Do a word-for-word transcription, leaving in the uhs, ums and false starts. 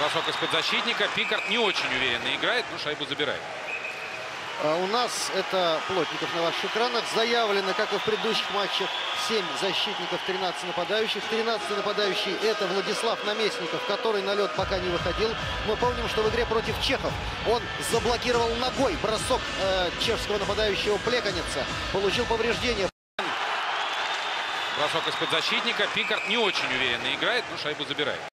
Бросок из-под защитника. Пикард не очень уверенно играет, но шайбу забирает. А у нас, это Плотников на ваших экранах, заявлено, как и в предыдущих матчах, семь защитников, тринадцать нападающих. тринадцатый нападающий — это Владислав Наместников, который на лед пока не выходил. Мы помним, что в игре против чехов он заблокировал ногой бросок э, чешского нападающего Плеканеца. Получил повреждение. Бросок из-под защитника. Пикард не очень уверенно играет, но шайбу забирает.